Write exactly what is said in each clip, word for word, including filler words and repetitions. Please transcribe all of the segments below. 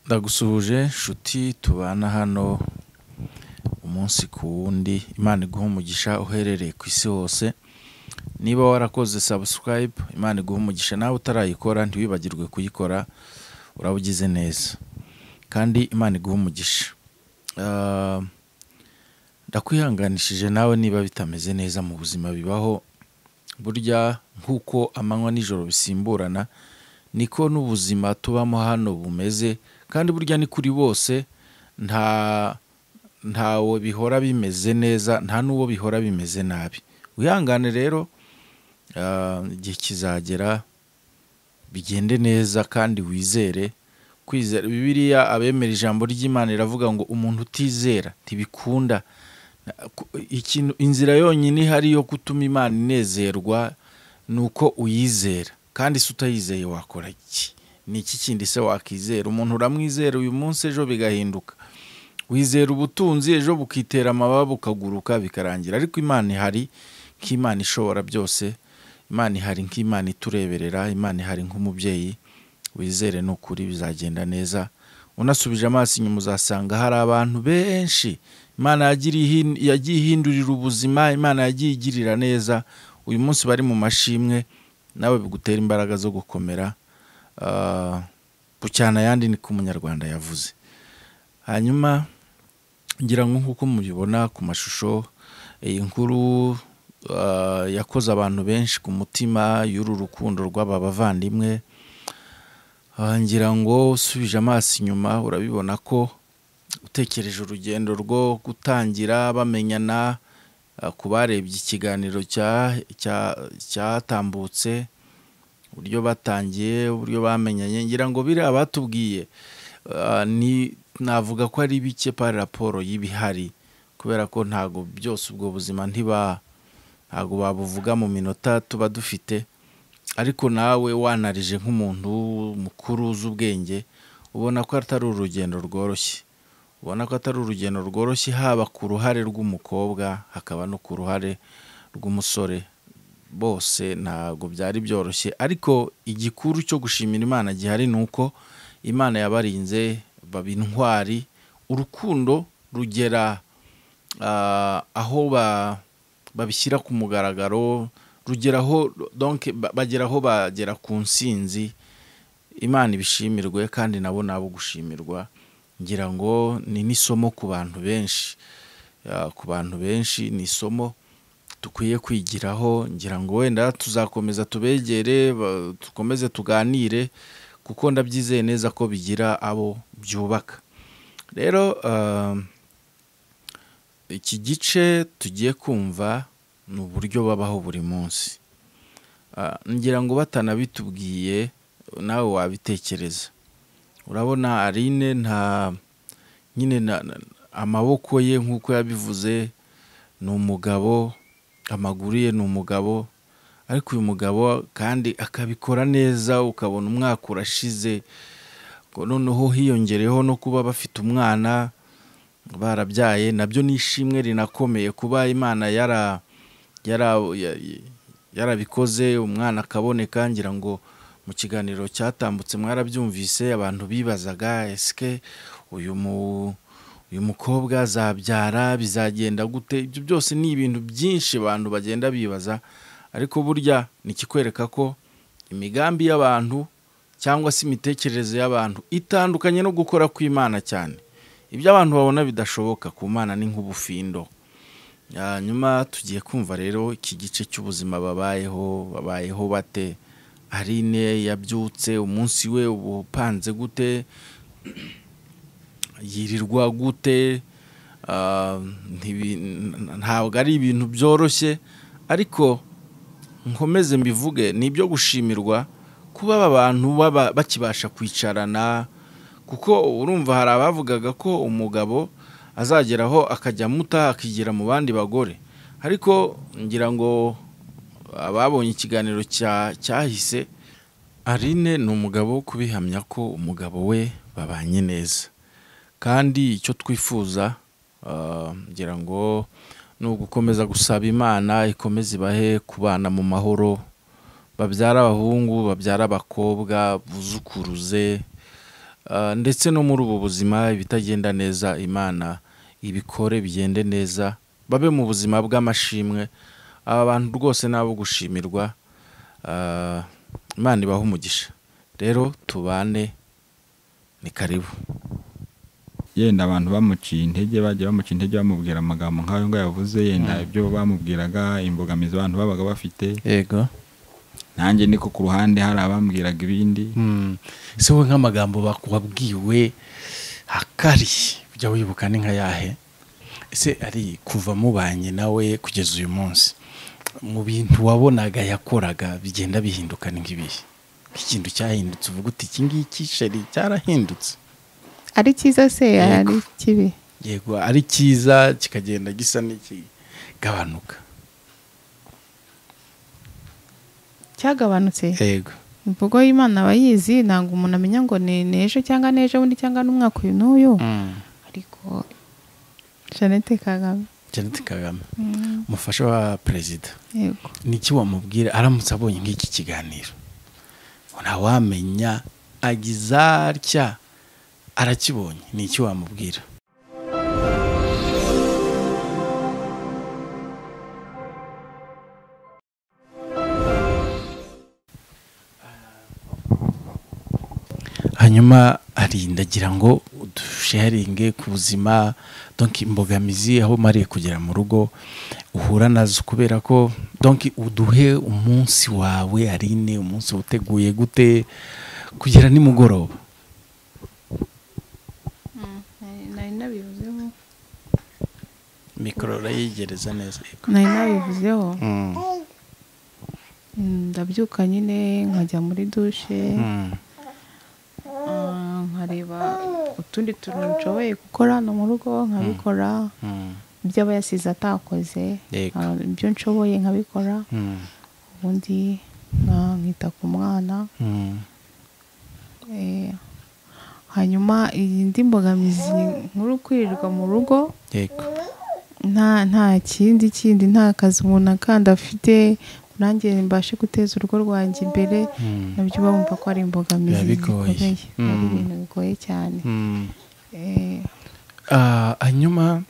Ndagusuhuje nshuti tubana hano umunsi ku wundi. Imana iguhe umugisha uherereye ku isi hose. Niba warakoze subscribe, Imana iguhe umugisha. Nawe utarayikora ntiwibagirwe kuyikora, urabugize neza. Kandi Imana iguhe umugisha. Uh, ndakwihanganishije nawe niba bitameze neza mu buzima bibaho. Burya nkuko amanywa n'ijoro bisimburana, niko n'ubuzima tubamo hano bumeze. Kandi burya ni kuri bose, nta ntawe bihora bimeze neza, nta nuwo bihora bimeze nabi. Wihangane rero, igihe kizagera bigende neza kandi wizere. Kwizera, Bibiliya abemera ijambo ry'Imana iravuga ngo umuntu utizera ntibikunda. Ikintu, inzira yonyine ihari yo gutuma Imana inezerwa nuko uyizera. Kandi se utayizeye wakora iki? Ni iki kindi se wakizera? Umuntu uramwizera uyu munsi, ejo bigahinduka. Wizera ubutunzi, ejo bukitera amababa bukaguruka bikarangira. Ariko Imana ihari nk'Imana ishobora byose. Imana ihari nk'Imana itureberera. Imana ihari nk'umubyeyi. Wizere n'ukuri bizagenda neza. Unasubije amaso inyuma uzasanga hari abantu benshi Imana yagiye ihindurira ubuzima, Imana yagiye igirira neza. Uyu munsi bari mu mashimwe, nawe bigutera imbaraga zo gukomera. Cyane ayandi ni ko umunyarwanda yavuze. Hanyuma ngira ngo nk'uko mubibona ku mashusho, iyi nkuru yakoze abantu benshi ku mutima y'uru rukundo rw'aba bavandimwe. Ngira ngo usubije amaso inyuma urabibona ko utekereje urugendo rwo gutangira bamenyana, ku barebye ikiganiro cyatambutse, uburyo batangiye, uburyo bamenyanye. Ngira ngo biri abatubwiye ni navuga ko ari bike par raporo y'ibihari, kubera ko ntago byose ubwo buzima ntiba ntago babuvuga mu minota tuba dufite. Ariko nawe wanarije nk'umuntu mukuru uzi ubwenge, ubona ko atari urugendo rworoshye. Ubona ko atari urugendo rworoshye, haba ku ruhare rw'umukobwa hakaba no ku ruhare rw'umusore. Bose ntago byari byoroshye, ariko igikuru cyo gushimira Imana gihari nuko Imana yabarinze baba intwari. Urukundo rugera uh, aho ba, babishyira ku mugaragaro, rugeraho donc bageraho bagera ku nsinzi. Imana ibishimirwe kandi nabo nabo gushimirwa. Ngira ngo ni nisomo ku bantu benshi, uh, ku bantu benshi ni isomo dukwiye kwigiraho. Ngira ngo wenda tuzakomeza tubegere, dukomeze tuganire, kuko ndabyizeye neza ko bigira abo byubaka. Rero uh, iki gice tugiye kumva ni uburyo babaho buri munsi. Uh, ngira ngo batanabitubwiye nawe wabitekereza. Urabona Aline nta nyine na, na, amaboko ye nk'uko yabivuze ni umugabo, amaguru ye ni umugabo, ariko uyu mugabo kandi akabikora neza, ukabona umwaka urashize. Noneho hiyongereho no kuba bafite umwana barabyaye, nabyo ni ishimwe rinakomeye kuba Imana yara yara yarabikoze, umwana akaboneka. Ngira ngo mu kiganiro cyatambutse mwarabyumvise, abantu bibazaga eske uyu mu uyu mukobwa azabyara, bizagenda gute? Ibyo byose ni ibintu byinshi abantu bagenda bibaza, ariko burya nikikwereka ko imigambi y'abantu cyangwa se imitekerereze y'abantu itandukanye no gukora kw'Imana cyane. Ibyo abantu babona bidashoboka ku Mana ni nk'ubufindo. Nyuma tugiye kumva rero iki gice cy'ubuzima babayeho, babayeho bate. Aline yabyutse umunsi we upanze gute, yirirwa gute. Uh, ntabwo ari ibintu byoroshye, ariko nkomeze mbivuge ni ibyo gushimirwa kuba aba bantu baba bakibasha kwicarana. Kuko urumva hari abavugaga ko umugabo azageraho akajya muta akigira mu bandi bagore, ariko ngira ngo ababonye ikiganiro cyahise, Aline ni umugabo kubihamya ko umugabo we babanye neza. Kandi icyo twifuza uh, ngira ngo ni ugukomeza gusaba Imana ikomeze ibahe kubana mu mahoro, babyara abahungu, babyara abakobwa, buzukuruze, Ah, ndetse no muri ubu buzima ibitagenda neza Imana ibikore bigende neza, babe mu buzima bw'amashimwe. Aba bantu rwose nabo gushimirwa. Ah, Imana ibahe umugisha. Rero tubane, ni karibu. Yenda abantu bamuciye intege, bagiye bamuciye intege bamubwira amagambo nk'ayo ngo yavuze, yenda ibyo bamubwiraga, imbogamizi abantu babaga bafite. Yego. Nanjye niko ku ruhande hari abambwiraga ibindi. Mm. Se we nk'amagambo wabwiwe hakari ujya wibuka ni nka yahe? Ese ari kuva mubanye nawe kugeza uyu munsi, mu bintu wabonaga yakoraga bigenda bihinduka ni nk'ibihe? Ikintu cyahindutse uvuga uti iki ngiki sheri cyarahindutse? Ari cyiza se ari kibi? Yego, ari cyiza kikagenda gisa n'ikigabanuka. Cyagabanutse? Yego. Imvugo y'Imana abayizi, ntabwo umuntu amenya ngo ni nejo cyangwa nejo bundi cyangwa n'umwaka uyu n'uyu. Mm. Ariko Jeannette Kagame. Jeannette Kagame. Mm. Umufasha wa perezida. Yego. Niki wamubwira aramutse abonye nk'iki kiganiro? Ntawamenya agizarya arakibonye, niki wamubwira? Hanyuma ari ndagira ngo udusharinge ku buzima, donc imbogamizi aho mariye kugera mu rugo uhura nazo, kubera ko donc uduhe umunsi wawe arine, umunsi uteguye gute kugera nimugoroba? Mm, nari nabivuzeho. Mikoro rayigereza neza. Nari nabivuzeho. Mm. Ndabyuka nyine nkajya muri douche. Mm. Nkareba utundi tuntu nshoboye gukora no mu rugo nkabikora. Ibyo aba yasize atakoze, ibyo nshoboye nkabikora. Ubundi nkita ku mwana. Hanyuma iyindi mbogamizi nkuru kwirirwa mu rugo, nta nta kindi kindi nta kazi umuntu akanda afite nanjye mbashe guteza urugo rwanjye imbere, nabyo bumva ko ari imbogamizi zikomeye, ari ibintu bigoye cyane. Hanyuma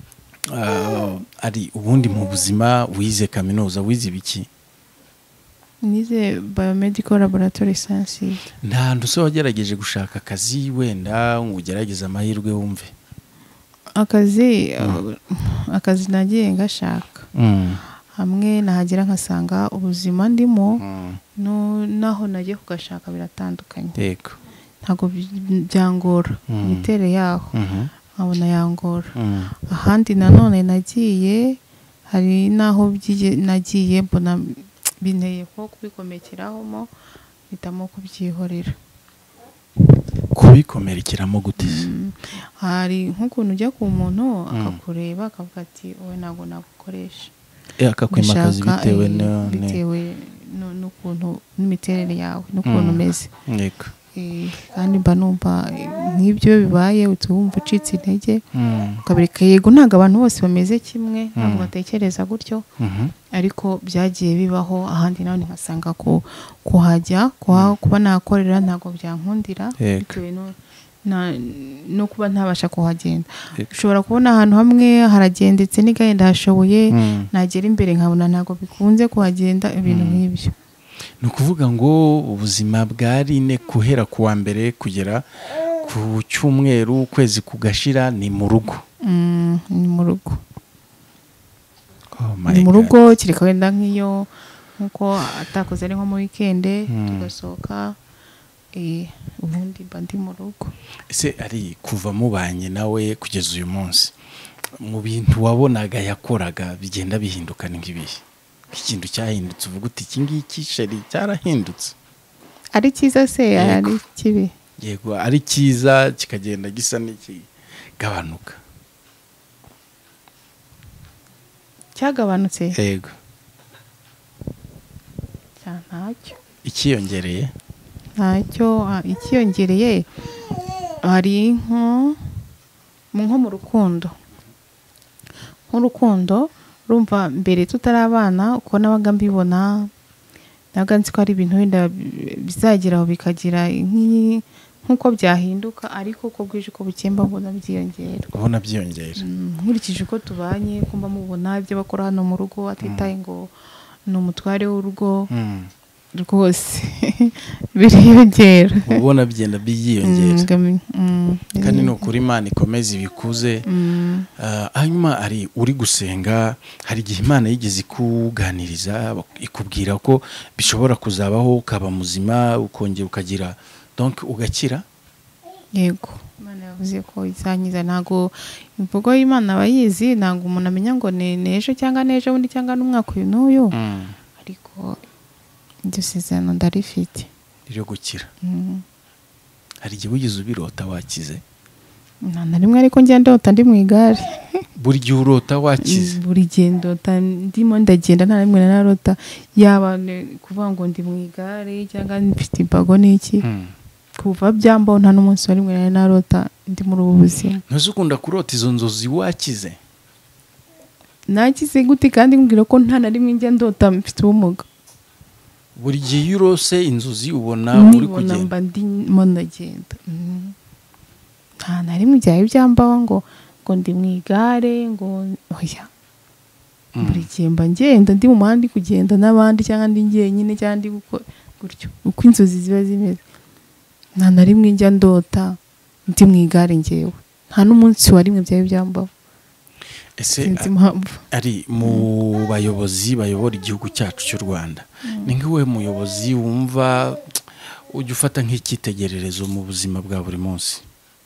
ari ubundi mu buzima wize kaminuza, wize ibiki? Nize biomedical laboratory sciences. Nta nduse wagerageje gushaka akazi wenda ugerageza amahirwe wumve? Akazi akazi nagiye ngashaka. Hamwe nahagera nkasanga ubuzima ndimo no naho nagiye kugashaka biratandukanye. Yego. Ntago byangora imiterere yaho, nkabona yangora. Ahandi nanone nagiye hari naho nagiye mbona binteye ko kubikomekeraho mo bitamo kubyihorera. Kubikomerekeramo gute? Hari nk'ukuntu ujya ku muntu akakureba akavuga ati wowe ntabwo nagukoresha, akakwimakaza bitewe bitewe n'ukuntu n'imiterere yawe n'ukuntu umeze. Yego. Kandi mba numva nk'ibyo bibaye wumva ucitse intege ukabireka. Yego ntabwo abantu bose bameze kimwe, ntabwo batekereza gutyo, ariko byagiye bibaho. Ahandi nawe nkasanga kuhajya kuba nakorera ntabwo byankundira bitewe no kuba ntabasha kuhagenda. Ushobora kubona ahantu hamwe haragendetse n'igahenda hashoboye, nagera imbere nkabona ntabwo bikunze kuhagenda, ibintu nk'ibyo. Ni ukuvuga ngo ubuzima bwarine guhera ku wa mbere kugera ku cyumweru, ukwezi kugashira ni mu rugo? Ni mu rugo. Ni mu rugo, kireka wenda nk'iyo nkuko atakoze ari nko mu weekend tugasohoka, ubundi mba ndi mu rugo. Ese ari kuva mubanye nawe kugeza uyu munsi, mu bintu wabonaga yakoraga bigenda bihinduka ni nk'ibihe? Ikintu cyahindutse uvuga uti iki ngiki sheri cyarahindutse? Ari cyiza se ari kibi? Yego, ari cyiza kikagenda gisa n'ikigabanuka. Cyagabanutse? Yego. Ntacyo. Ikiyongereye? Ntacyo. Ikiyongereye hari nko mu rukundo. Nk'urukundo urumva mbere tutarabana uko nabaga mbibona, nabaga nzi ko ari ibintu wenda bizageraho bikagira nk'uko byahinduka ariko uko bwije uko bukemba mbona byiyongera ubona byiyongera nkurikije uko tubanye ko mba mubona ibyo bakora hano mu rugo atitaye ngo ni umutware w'urugo rwose biriyongera ubona byenda byiyongera kandi ni ukuri Imana ikomeza ibikuze. Hanyuma ari uri gusenga hari igihe Imana yigeze kuganiriza ikubwira ko bishobora kuzabaho ukaba muzima ukongera ukagira donc ugakira? Yego Imana yavuze ko izanyiza ntago imvugo y'Imana abayizi ntago umuntu amenya ngo nejo cyangwa nejo undi cyangwa n'umwaka uyu n'uyu ariko iryo sezerano ndarifite ryo gukira. Hari igihe wigeze ubirota wakize? nta na rimwe ariko njya ndota ndi mu igare. Buri gihe urota wakize? Buri gihe ndota ndimo ndagenda nta rimwe narota yaba kuvuga ngo ndi mu igare cyangwa mfite imbago n'iki kuva byambaho nta n'umunsi wa rimwe nari narota ndi muri ubu buzima. Ntuzi ukunda kurota izo nzozi wakize? Nakize gute kandi mbwira ko nta na rimwe njya ndota mfite ubumuga? Buri gihe iyo urose inzozi ubona uri kugenda? Mba ndimo ndagenda. Nta na rimwe byaye byambaho ngo ngo ndi mu igare ngo oya. Buri gihe mba ngenda ndi mu muhanda kugenda n'abandi cyangwa ndi njyenyine cyangwa ndi gukora gutyo uko inzozi ziba zimeze. Nta na rimwe njya ndota ndi mu igare njyewe nta n'umunsi wa rimwe byaye byambaho. Ese ari mu bayobozi bayobora igihugu cyacu cy'u Rwanda ni nk'iwe muyobozi wumva ujya ufata nk'icyitegererezo mu buzima bwa buri munsi?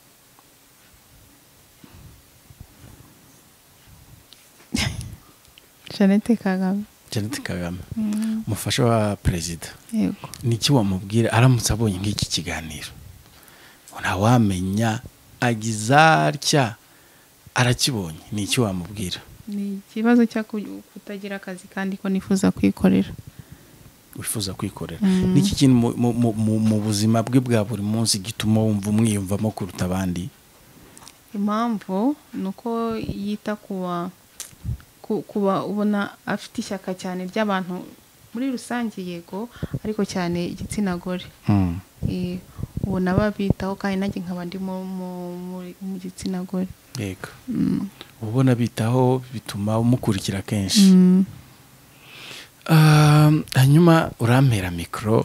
Jeannette Kagame. Jeannette Kagame umufasha wa perezida. Yego. Niki wamubwira aramutse abonye nk'iki kiganiro? Ntawamenya agizarya arakibonye ni iki wamubwira? Ni ikibazo cyo kutagira akazi kandi ko nifuza kwikorera. Wifuza kwikorera niki kintu mu buzima bwe bwa buri munsi gituma wumva umwiyumvamo kuruta abandi? Impamvu nuko yita kuba kuba ubona afite ishyaka cyane ry'abantu muri rusange yego ariko cyane igitsina gore. Eh ubona babitaho kandi nanjye nkaba ndi mu gitsina gore. Yego. Ubona bitaho bituma umukurikira kenshi. Hanyuma urampera mikoro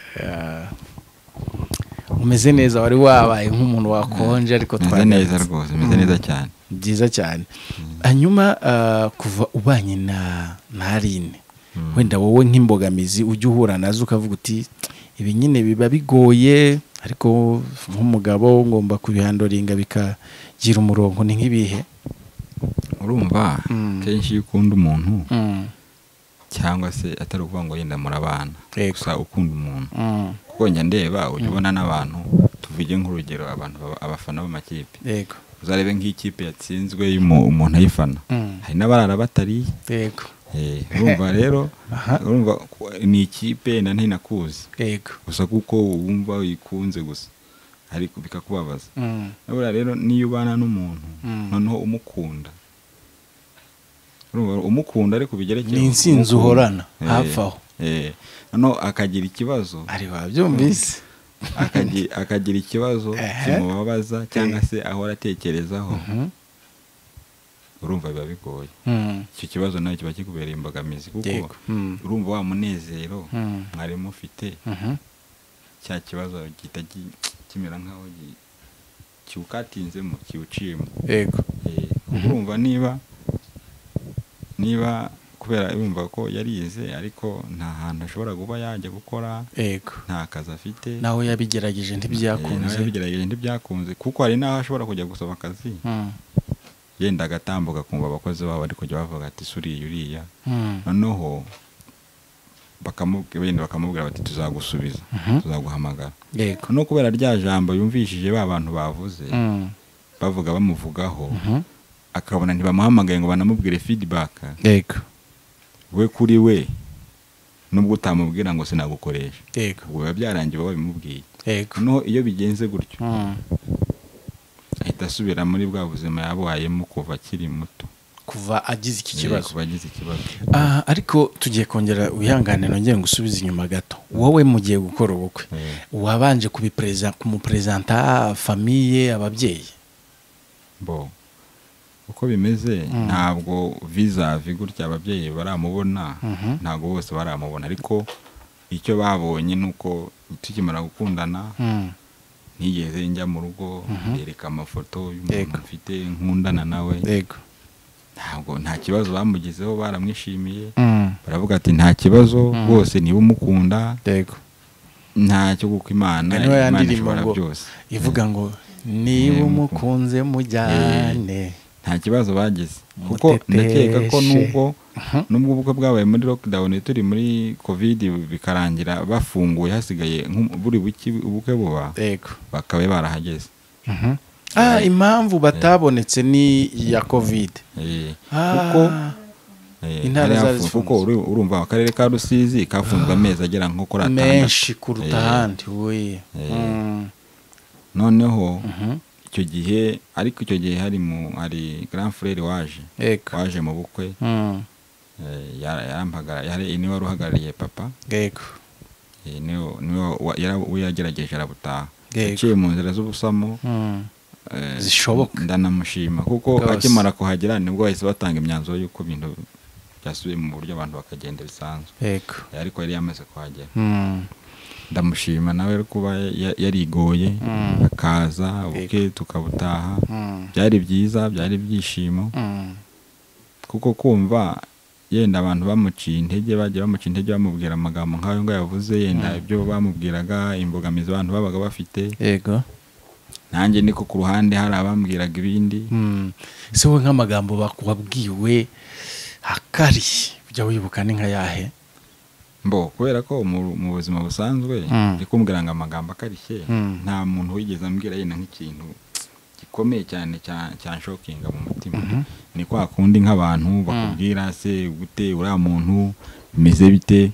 umeze neza wari wabaye nk'umuntu wakonje ariko twari neza rwose umeze neza cyane byiza cyane. Hanyuma kuva ubanye na Narine wenda wowe nk'imbogamizi ujya uhura nazo ukavuga uti ibi nyine biba bigoye ariko nk'umugabo ngomba kubihandoringa bikagira umurongo ni nk'ibihe? Urumva kenshi iyo ukunda umuntu cyangwa se atari ukuvuga ngo yenda murabana gusa ukunda umuntu kuko njya ndeba ujya ubona n'abantu tuvuge nk'urugero abantu abafana b'amakipe. Yego. Uzarebe nk'ikipe yatsinzwe umuntu ayifana hari n'abarara batari. Yego. Urumva rero urumva ni ikipe na ntinakuzi. Yego. Gusa kuko wumva uyikunze gusa ariko bikakubabaza. Nabura rero niyo ubana n'umuntu noneho umukunda urumva umukunda ariko bigerekeye ni insinzi uhorana hafi aho noneho akagira ikibazo ari wabyumvise akagira ikibazo kimubabaza cyangwa se ahora atekerezaho urumva biba bigoye. Icyo kibazo nayo kiba kikubereye imbogamizi kuko urumva wa munezero mwari mufite cya kibazo gihita kimera nkaho kiwukatinzemo kiwuciyemo. Yego. Urumva niba niba kubera yumva ko yarize ariko nta hantu ashobora kuba yajya gukora. Yego. Nta kazi afite naho yabigerageje ntibyakunze. Naho yabigerageje ntibyakunze kuko hari naho ashobora kujya gusaba akazi yenda agatambuka kumva abakozi babo ariko jya bavuga ati suriye uriya noneho bakamubwira bakamubwira bati tuzagusubiza tuzaguhamagara. Yego. No kubera rya jambo yumvishije ba bantu bavuze bavuga bamuvugaho akabona ntibamuhamagaye ngo banamubwire feedback. Yego. We kuri we nubwo utamubwira ngo sinagukoresha. Yego. Ubwo byarangiye babimubwiye. Yego. No iyo bigenze gutyo ahita asubira muri bwa buzima yabayemo kuva akiri muto kuva agize iki kibazo. Kuva agize ikibazo. Ah ariko tugiye kongera wihangane nongeye ngusubiza inyuma gato. wowe mugiye gukora ubukwe wabanje kubipresenta kumupresenta famille ababyeyi bo uko bimeze ntabwo visa vigurya ababyeyi baramubona ntabwo bose baramubona ariko icyo babonye nuko tukimara gukundana nigeze njya mu rugo yereka amafoto y'umuntu mfite nkundana nawe yego ntabwo nta kibazo bamugizeho baramwishimiye baravuga ati nta kibazo bose niba umukunda yego nta cyo guko Imana Imana ishobora byose ivuga ngo niba umukunze mujyane nta kibazo bagize kuko ndakeka ko nubwo nubwo ubukwe bwabaye muri lockdown turi muri covid bikarangira bafunguye hasigaye buri buki ubukwe buba yego bakabe barahageze ah impamvu batabonetse ni ya covid eh kuko intara zari kuko urumva akarere ka Rusizi kafunzwe amezi agera nko kuri atandatu menshi kuruta handi we noneho icyo gihe ariko icyo gihe hari mu ari grand frère waje waje mu bukwe yarampagara yari niwe ruhagarariye papa yego niwe niwe yagerageje arabutaha yaciye mu nzira z'ubusamo zishoboka ndanamushima kuko akimara kuhagera nibwo bahise batanga imyanzuro y'uko ibintu byasubiye mu buryo abantu bakagenda bisanzwe yego ariko yari yamaze kuhagera ndamushima nawe kuba yarigoye akaza uke tukabutaha byari byiza byari byishimo kuko kumva yenda abantu bamuciye intege bagiye bamuciye intege bamubwira amagambo nk'ayo ngo yavuze yenda ibyo bamubwiraga imbogamizi abantu babaga bafite yego nanjye niko ku ruhande hari abambwiraga ibindi se we nk'amagambo bakubwiwe akari ujya wibuka ni nka yahe mbo kubera ko mu buzima busanzwe ndikumbwira ngo amagambo akarishye nta muntu wigeze ambwira yenda nk'ikintu gikomeye cyane cyane shocking mu mutima ni kwa kundi nk'abantu bakubwira se gute uriya muntu bimeze bite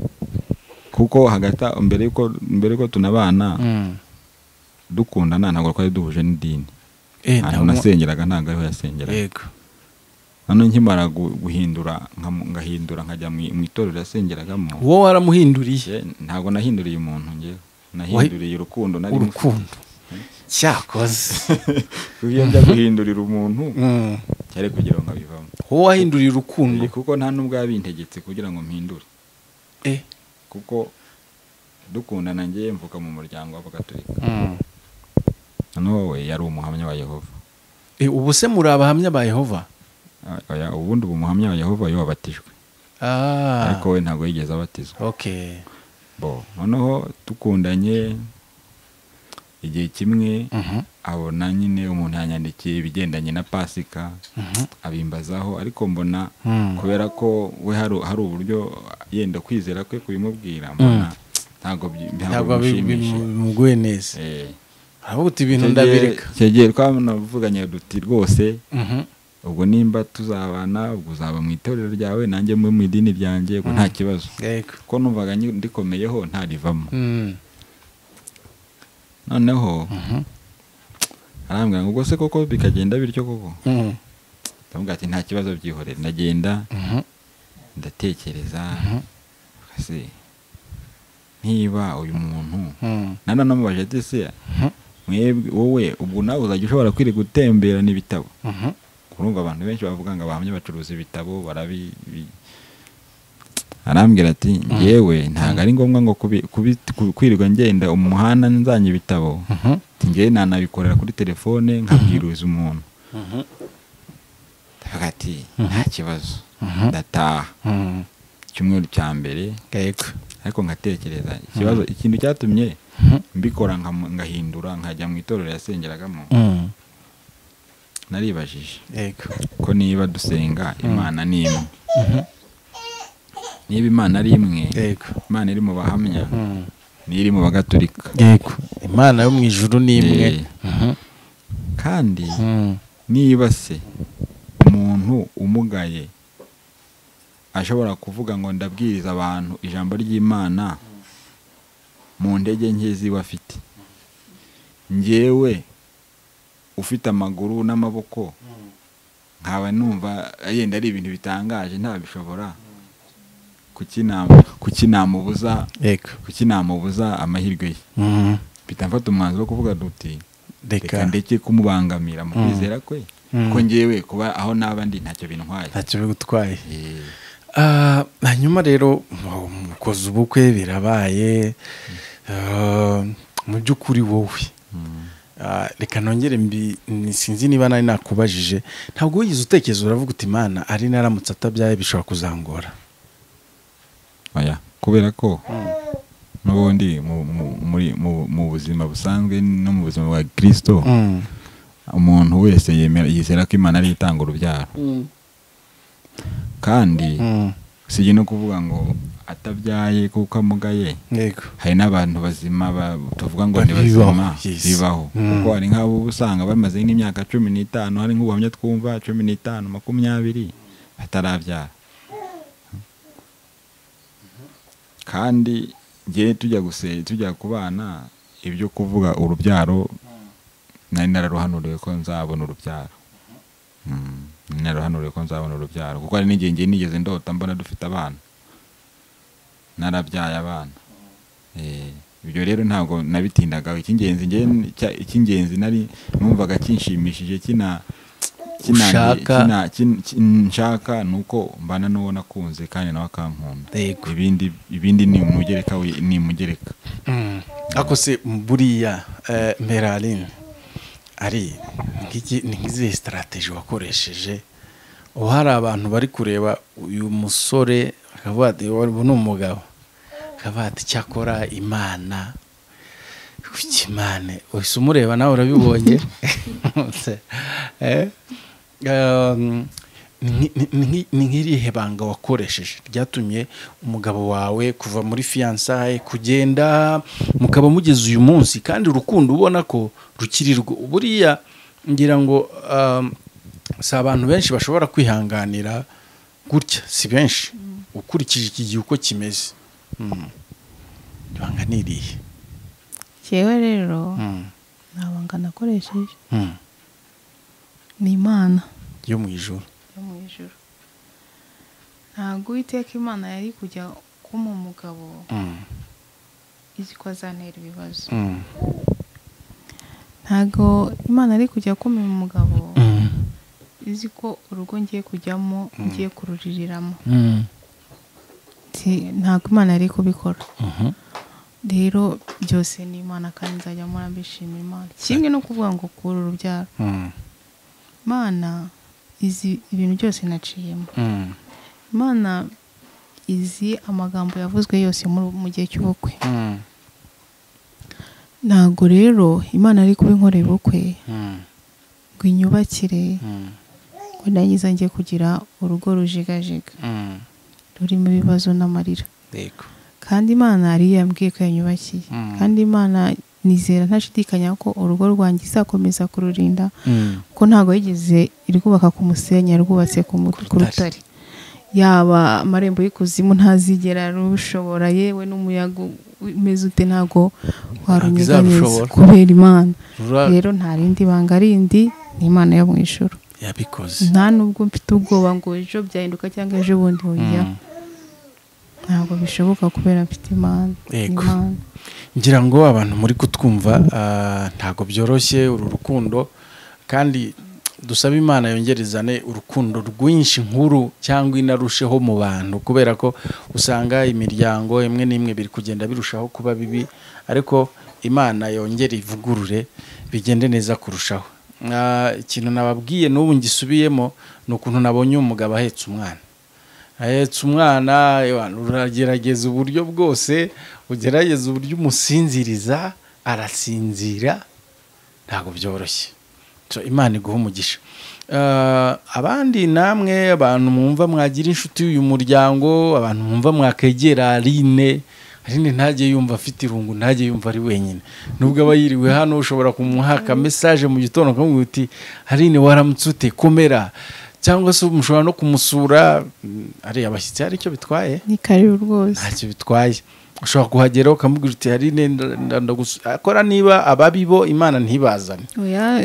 kuko hagata mbere yuko mbere ko tunabana dukundana ntabwo twari duhuje n'idini ntabwo nasengeraga ntabwo ariho yasengeraga yego none nkimara guhindura ngahindura nkajya mu itorero yasengeragamo wowe waramuhinduriye ntabwo nahinduriye umuntu ngewe nahinduriye urukundo nari urukundo cyakoze iyo njya guhindurira umuntu cyari kugira ngo abivamo wowe wahinduriye urukundo kuko nta nubwo yabintegetse kugira ngo mpindure eh kuko dukundana ngiye mvuka mu muryango w'abagatolika none wowe yari umuhamya wa Yehova eh ubu se muri abahamya ba Yehova oya ubundi ubu umuhamya wa Yehova yo wabatijwe ah ariko we ntabwo yigeze abatizwa okay bo noneho tukundanye igihe kimwe abona nyine umuntu yanyandikiye ibigendanye na Pasika abimbazaho ariko mbona kubera ko we hari uburyo yenda kwizera kwe kubimubwira mbona ntago ntago bimuguye neza eh aho uti ibintu ndabireka cyegeye twavuganye duti rwose ubwo nimba tuzabana ubwo uzaba mu itorero ryawe nanjye mu idini ryanjye ko nta kibazo ko numvaga ndikomeyeho nta rivamo noneho arambwira ngo se koko bikagenda bityo koko ndavuga ati nta kibazo byihorera ndagenda ndatekereza kasi niba uyu muntu nana namubaje ati se mwebwe wowe ubwo nawe uzajya ushobora kwiri gutembera n'ibitabo kurumva abantu benshi bavuga ngo abahamye bacuruza ibitabo barabi arambwira ati ngewe ntago ari ngombwa ngo kwirirwa ngenda umuhanda nzanye ibitabo ngewe nanabikorera kuri telefone nkabwiruza umuntu ndavuga ati nta kibazo ndataha icyumweru cya mbere ariko ngatekereza ikibazo ikintu cyatumye mbikora ngahindura nkajya mu itorero yasengeragamo naribajije ko niba dusenga Imana ni imwe niba Imana ari imwe Imana iri mu bahamya n'iri mu bagatolika yego Imana yo mu ijuru ni imwe kandi niba se umuntu umugaye ashobora kuvuga ngo ndabwiriza abantu ijambo ry'Imana mu ndege nke ziwe afite ngewe ufite amaguru n'amaboko nkaba numva yenda ari ibintu bitangaje ntabishobora kuki nama kuki namubuza yego kuki namubuza amahirwe ye mhm bita mfata umwanzuro wo kuvuga duti Reka. reka ndeke kumubangamira mu Mm. kwizera kwe Mm. ko ngewe kuba aho n'abandi ntacyo bintwaye ntacyo bigutwaye Eh, Ah, hanyuma rero mu- mukoze ubukwe birabaye ah, mu by'ukuri wowe mm. Ah, reka nongere mbi ni- sinzi niba nari nakubajije ntabwo wigeze utekereza uravuga uti Imana ari naramutse atabyaye bishobora kuzangora oya kubera ko n'ubundi mu- mu- muri mu mu buzima busanzwe no mu buzima bwa Kristo Mm. umuntu wese yemera yizera ko Imana ari itanga urubyaro kandi Mm. sije no kuvuga ngo atabyaye kuko amugaye yego hari n'abantu bazima ba- tuvuga ngo ni Bibaho, bazima yes. bibaho Mm. kuko hari nk'abo usanga bamaze n'imyaka cumi n'itanu hari nk'ubuhamya twumva cumi n'itanu makumyabiri batarabyara kandi ngewe tujya guse tujya kubana ibyo kuvuga urubyaro nari nararuhanuriwe ko nzabona urubyaro Mm, nari nararuhanuriwe ko nzabona urubyaro kuko hari n'igihe ngiye nigeze ndota mbona dufite abana narabyaye abana eh ibyo rero ntabwo nabitindaga icy'ingenzi ngiye icy'ingenzi nari numvaga kinshimishije kina kina Ushaka. kina kin- kin- nshaka nuko mbana n'uwo nakunze kandi nawe akankunda Yego. ibindi ibindi ni umugereka we ni umugereka Mm. ako se buriya eh, Meraline ari nk'iki ni nk'izihe strategy wakoresheje ubu hari abantu bari kureba uyu musore akavuga ati ubu ni umugabo akavuga ati cyakora Imana ukimane uhise umureba nawe urabibonye eh um, ni- ni- ni- ni nk'irihe banga wakoresheje ryatumye umugabo wawe kuva muri fiançailles kugenda mukaba mugeze uyu munsi kandi urukundo ubona ko rukirirwa buriya ngira ngo um, si abantu benshi bashobora kwihanganira gutya si benshi ukurikije iki gihe uko kimeze Mm. ibanga ni irihe Jewe rero Mm. nta banga nakoresheje Mm. ni Imana yo mu ijuru yo mu ijuru ntabwo Uwiteka Imana yari kujya kuma umugabo Mm. izi ko azantera ibibazo Mm. ntabwo Imana yari kujya kuma umugabo Mm. izi ko urugo ngiye kujyamo ngiye kuruririramo Mm. Si- ntabwo Imana yari kubikora Mhm. rero byose ni Imana kandi nzajya mpora mbishimira Imana kimwe no kuvuga ngo kura urubyaro Mm. Imana izi ibintu byose naciyemo Mm. Imana izi amagambo yavuzwe yose mu mu gihe cy'ubukwe Mm. ntabwo rero Imana ari kubinkorera ubukwe Mm. ngo inyubakire Mm. ngo nangiza ngiye kugira urugo rujigajiga Mm. rurimo ibibazo n'amarira yego kandi Imana yari yambwiye ko yanyubakiye Mm. kandi Imana nizera ntashidikanya ko urugo rwanjye izakomeza kururinda Mm. ko ntabwo yigeze irwubaka ku musenyi yarwubatse ku mu- Ku ku rutare yaba amarembo y'ikuzimu ntazigera rushobora yewe n'umuyaga umeze ute ntabwo warunyeganyeza izarushobora. kubera Imana Rura- rero nta rindi banga rindi ni Imana yo mu ijuru yabikoze nta nubwo mfite ubwoba ngo ejo byahinduka cyangwa ejo bundi hoya Mm. ntabwo bishoboka kubera mfite Imana Yego. Imana ngira ngo abantu muri kutwumva ah, ntabwo byoroshye uru rukundo kandi dusaba Imana yongerezane urukundo rwinshi nkuru cyangwa inarusheho mu bantu kubera ko usanga imiryango imwe n'imwe biri kugenda birushaho kuba bibi ariko Imana yongere ivugurure bigende neza kurushaho. Ah, ikintu nababwiye n'ubu ngisubiyemo ni ukuntu nabonye umugabo ahetse umwana ahetse umwana uragerageza uburyo bwose ugerageza uburyo umusinziriza arasinzira ntabwo byoroshye so Imana iguha umugisha. Uh, abandi namwe abantu mwumva mwagira inshuti y'uyu muryango abantu mwumva mwakegera Aline Aline ntajye yumva afite irungu ntajye yumva ari wenyine nubwo aba yiriwe hano ushobora kumuhaka message mu gitondo kamwe uti Aline waramutse ute komera cyangwa se umushobora no kumusura ari abashyitsi hari icyo bitwaye ni karibu rwose ntacyo bitwaye ushobora kuhagera ukamubwira uti Aline ndagusura akora niba ababibo Imana ntibazane oya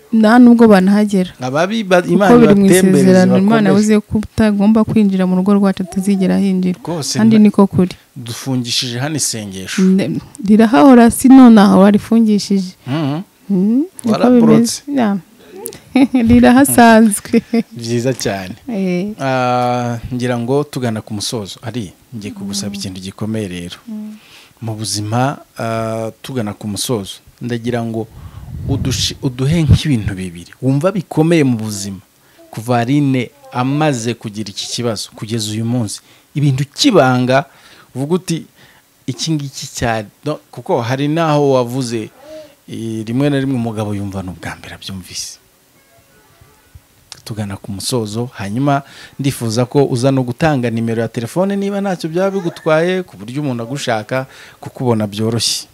nta nubwo banahagera ababi kuko Imana biri mu ibatembereza isezerano Imana bakomeze. yavuze ko utagomba kwinjira mu rugo rwacu tuzigera hinjira Rwose kandi na- niko kuri dufungishije hano isengesho. Ne- rirahahora si nonaho warifungishije Mhm. Mm, niko Waraborotse. bimeze. Ya. rirahasanzwe Byiza cyane. Eh, Ah, ngira ngo tugana ku musozo ari ngiye kugusaba ikintu gikomeye rero mu buzima. ah, tugana ku musozo ndagira ngo udushi- uduhe nk'ibintu bibiri wumva bikomeye mu buzima kuva Aline amaze kugira iki kibazo kugeza uyu munsi, ibintu kibanga uvuga uti iki ngiki cyane no, kuko hari naho wavuze eh, rimwe na rimwe umugabo yumva n'ubwa mbere abyumvise. Tugana ku musozo, hanyuma ndifuza ko uza no gutanga nimero ya telefone niba ntacyo byaba bigutwaye ku buryo umuntu agushaka kukubona byoroshye.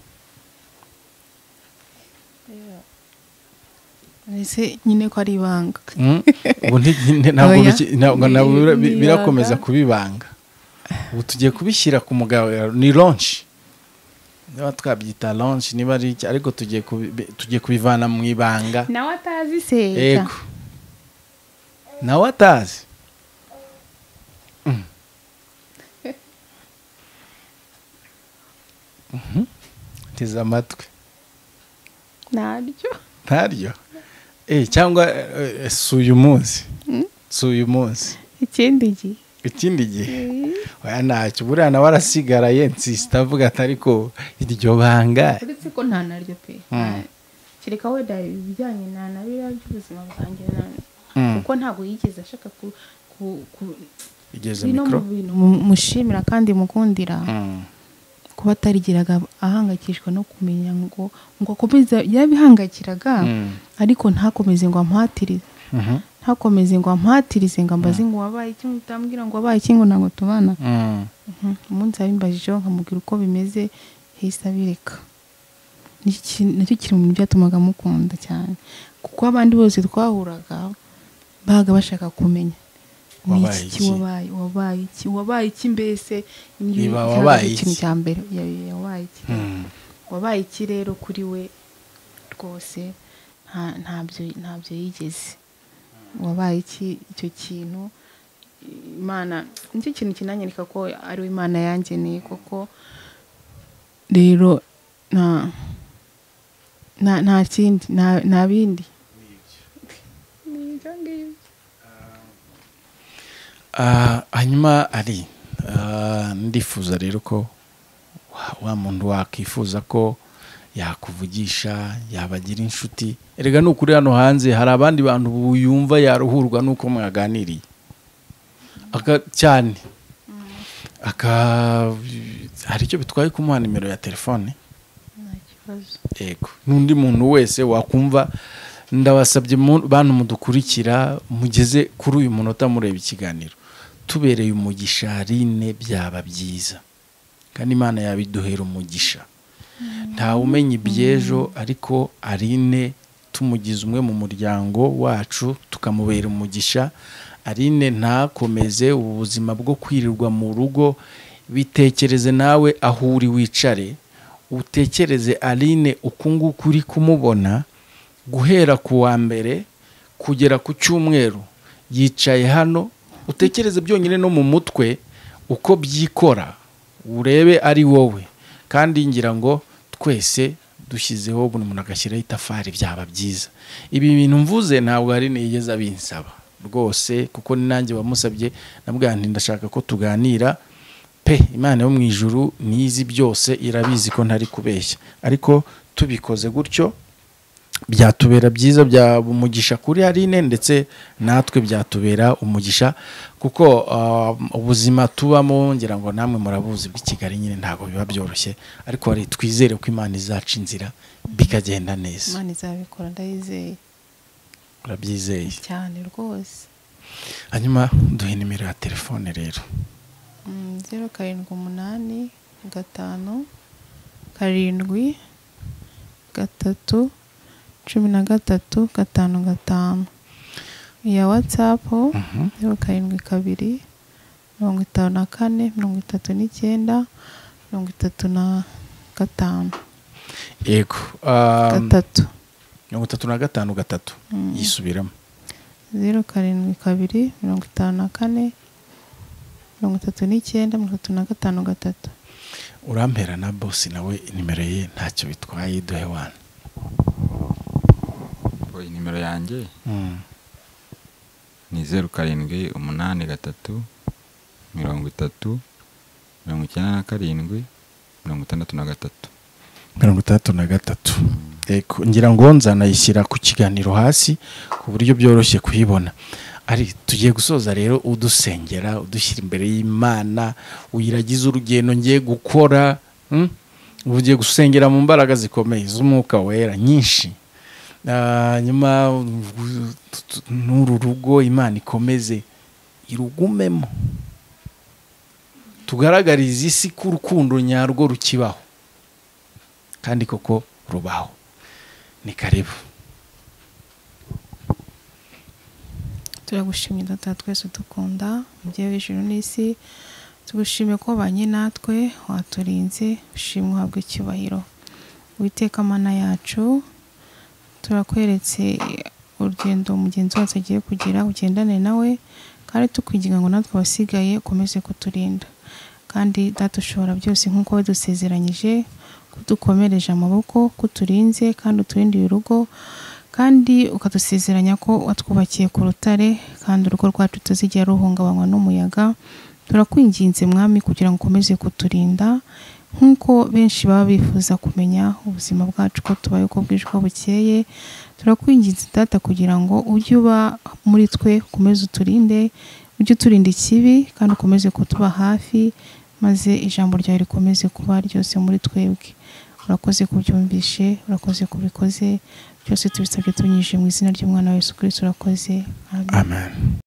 ese nyine ko ari ibanga Mm? Ubu nti- ntabwo Oya. biki- ntabwo- Ni- ntabwo bira- ni birakomeza ibanga. kubibanga. Ubu tugiye kubishyira ku mugaragaro, ni launch, niba twabyita launch niba ari iki, ariko tugiye kubi- tugiye kubivana mu ibanga. nawe atazi se Ego nawe atazi. Mm. Mhm. Teze amatwi naryo ntaryo. Eh, cyangwa eh, si uyu munsi si uyu munsi ikindi gihe ikindi gihe oya ntacyo buriya nawe arasigaraye nsisita avuga ati ariko iryo banga. uretse ko nta naryo pe Mm. kereka wenda ibijyanye na na biriya by'ubuzima bwanjye na- Mm. kuko ntabwo yigeze ashaka ku ku ku igeze bino mu mikoro. bintu mu- mushimira kandi mukundira Mm. kuba atarigiraga ahangayikishwa no kumenya ngo ngo akomeze yabihangayikiraga Mm. ariko ntakomeze ngo ampatirize Mhm. ntakomeze ngo ampatirize ngo ambaze ngo wabaye iki ngo utambwira ngo wabaye iki ngo ntabwo tubana. Mm. Mhm. umunsi abimbajijeho nkamubwira uko bimeze yahise abireka. Niki- nacyo kiri mu bintu byatumaga mukunda cyane kuko abandi bose twahuraga baga bashaka kumenya ni Wabaye iki iki? wabaye wabaye iki wabaye iki mbese ni- Iba cyari wabaye ikintu iki? cya mbere ya- ya- wabaye iki Mm. wabaye iki rero kuri we rwose nta- ntabyo ntabyo yigeze wabaye iki icyo kintu Imana nicyo kintu kinanyereka ko ari we Imana yangeneye koko rero nta nta nta kindi nta nta bindi ni ibyo ngibyo. Ah, hanyuma ari ah, ndifuza rero ko wa- wa muntu wakwifuza ko yakuvugisha yabagira inshuti. Erega nukuri hano hanze hari abandi bantu buyumva yaruhurwa nuko mwaganiriye aka cyane aka hari icyo bitwaye kumuha nimero ya telefone. nta kibazo Ego n'undi muntu wese wakumva. Ndabasabye mu- bantu mudukurikira mugeze kuri uyu munota mureba ikiganiro tubereye umugisha Aline byaba byiza kandi Imana yabiduhera umugisha. Ntawe umenya iby'ejo ariko Aline tumugize umwe mu muryango wacu tukamubera umugisha. Aline ntakomeze ubu buzima bwo kwirirwa mu rugo. Bitekereze nawe aho uri wicare utekereze Aline uku nguku uri kumubona guhera ku wa mbere kugera ku cyumweru yicaye hano. Utekereze byonyine no mu mutwe uko byikora urebe ari wowe. Kandi ngira ngo twese dushyizeho buri muntu agashyiraho itafari byaba byiza. Ibi bintu mvuze ntabwo Aline yigeze abinsaba rwose kuko ni nanjye wamusabye. Nabwo nti ndashaka ko tuganira pe Imana yo mu ijuru nizi byose irabizi ko ntari kubeshya ariko tubikoze gutyo byatubera byiza bya umugisha kuri Aline ndetse natwe byatubera umugisha kuko uh, ubuzima tubamo ngira ngo namwe murabuzi bw'i Kigali nyine ntago biba byoroshye ariko ari twizere ko Imana izaca inzira bikagenda neza. Imana izabikora ndayizeye Urabyizeye cyane rwose. hanyuma duhe nimero ya telefone rero. Mm, zeru karindwi umunani gatanu karindwi gatatu cumi na gatatu gatanu gatanu. iya WhatsApp zeru karindwi kabiri mirongo itanu na kane mirongo itatu n'icyenda mirongo itatu na gatanu Yego um, gatatu. mirongo itatu na gatanu gatatu yisubiramo zeru karindwi kabiri mirongo itanu na kane mirongo itatu n'icyenda mirongo itatu na gatanu gatatu. urampera na bosi nawe nimero ye ntacyo bitwaye duhe wana. oyi nimero yanjye ni zeru karindwi umunani gatatu mirongo itatu mirongo icyenda na karindwi mirongo itandatu na gatatu mirongo itandatu na gatatu. Eko ngira ngo nzanayishyira ku kiganiro hasi ku buryo byoroshye kuyibona. Ari tugiye gusoza rero udusengera udushyira imbere y'Imana uyiragize urugendo ngiye gukora hm? ugiye gusengera mu mbaraga zikomeye z'umwuka wera nyinshi. Nyuma n'uru rugo Imana ikomeze irugumemo tugaragariza isi ko urukundo nyarwo rukibaho kandi koko rubaho. Ni karibu. Turagushimira data twese dukunda umubyeyi w'ijuru n'isi, tugushimiye ko banye natwe waturinze, ushimwe uhabwe icyubahiro. Uwiteka Mana yacu turakweretse urugendo umugenzi wacu agiye kugira, ugendane nawe kandi tukwinginga ngo natwe abasigaye ukomeze kuturinda. Kandi data ushobora byose nk'uko wadusezeranyije kudukomereje amaboko, kuturinze kandi uturindiye urugo, kandi ukadusezeranya ko watwubakiye ku rutare kandi urugo rwacu tuzigera ruhungabanywa n'umuyaga. Turakwinginze mwami kugira ngo ukomeze kuturinda nk'uko benshi baba bifuza kumenya ubuzima bwacu ko tubaye uko bwije uko bukeye. Turakwinginze data kugira ngo ujye uba muri twe, ukomeze uturinde, ujye uturinda ikibi kandi ukomeze kutuba hafi, maze ijambo ryawe rikomeze kuba ryose muri twebwe. Urakoze kubyumvishe, urakoze kubikoze, byose tubisabye tunyije mu izina ry'umwana wa Yesu Kristo. Urakoze. Amen. Amen.